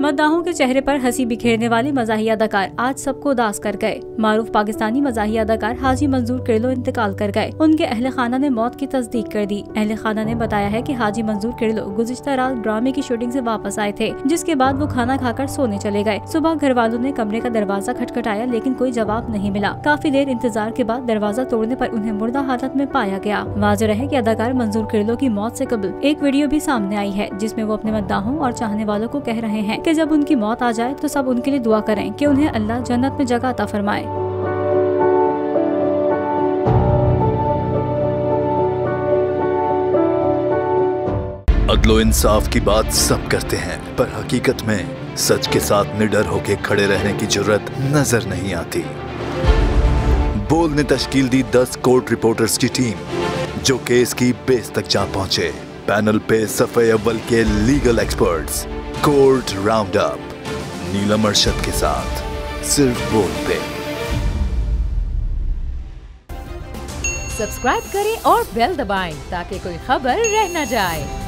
मद्दाहों के चेहरे पर हंसी बिखेरने वाले मज़ाहिया अदाकार आज सबको उदास कर गए। मारूफ पाकिस्तानी मज़ाहिया अदाकार हाजी मंजूर किरलो इंतकाल कर गए। उनके अहले खाना ने मौत की तस्दीक कर दी। अहले खाना ने बताया है कि हाजी मंजूर किरलो गुज़िश्ता रात ड्रामे की शूटिंग से वापस आए थे, जिसके बाद वो खाना खाकर सोने चले गए। सुबह घर वालों ने कमरे का दरवाजा खटखटाया, लेकिन कोई जवाब नहीं मिला। काफी देर इंतजार के बाद दरवाजा तोड़ने पर उन्हें मुर्दा हालत में पाया गया। वाज़ेह है कि अदाकार मंजूर किरलो की मौत से कबल एक वीडियो भी सामने आई है, जिसमें वो अपने मद्दाहों और चाहने वालों को कह रहे हैं कि जब उनकी मौत आ जाए तो सब उनके लिए दुआ करें कि उन्हें अल्लाह जन्नत में जगह अता फरमाए। अदलो इंसाफ की बात सब करते हैं, पर हकीकत में सच के साथ निडर होके खड़े रहने की जुर्रत नजर नहीं आती। बोल ने तश्कील दी 10 कोर्ट रिपोर्टर्स की टीम, जो केस की बेस तक जा पहुंचे। पैनल पे सफ़े अव्वल के legal experts, court round up, Neelam Arshad के साथ सिर्फ बोल पे। सब्सक्राइब करें और बेल दबाएं ताकि कोई खबर रह न जाए।